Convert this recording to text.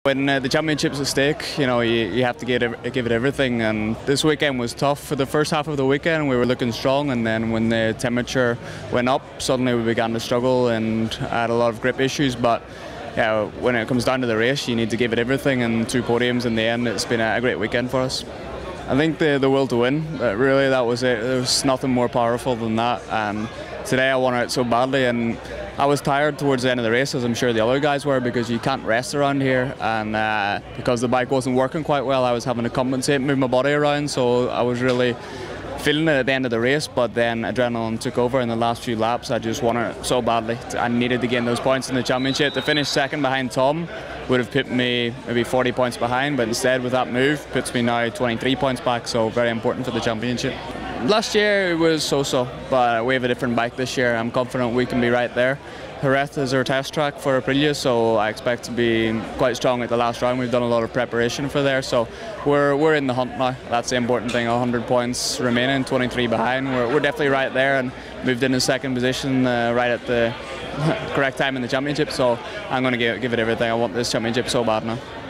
When the championship's at stake, you have to give it everything. And this weekend was tough. For the first half of the weekend, we were looking strong, and then when the temperature went up, suddenly we began to struggle and had a lot of grip issues. But yeah, when it comes down to the race, you need to give it everything. And 2 podiums in the end. It's been a great weekend for us. I think the will to win. Really, that was it. There was nothing more powerful than that. And today I wanted it so badly, and I was tired towards the end of the race, as I'm sure the other guys were, because you can't rest around here, and because the bike wasn't working quite well, I was having to compensate, move my body around, so I was really feeling it at the end of the race. But then adrenaline took over in the last few laps. I just wanted it so badly. I needed to gain those points in the championship. To finish second behind Tom would have put me maybe 40 points behind, but instead with that move puts me now 23 points back, so very important for the championship. Last year it was so-so, but we have a different bike this year. I'm confident we can be right there. Jerez is our test track for Aprilia, so I expect to be quite strong at the last round. We've done a lot of preparation for there, so we're in the hunt now. That's the important thing. 100 points remaining, 23 behind. We're definitely right there, and moved into second position right at the correct time in the championship. So I'm going to give it everything. I want this championship so bad now.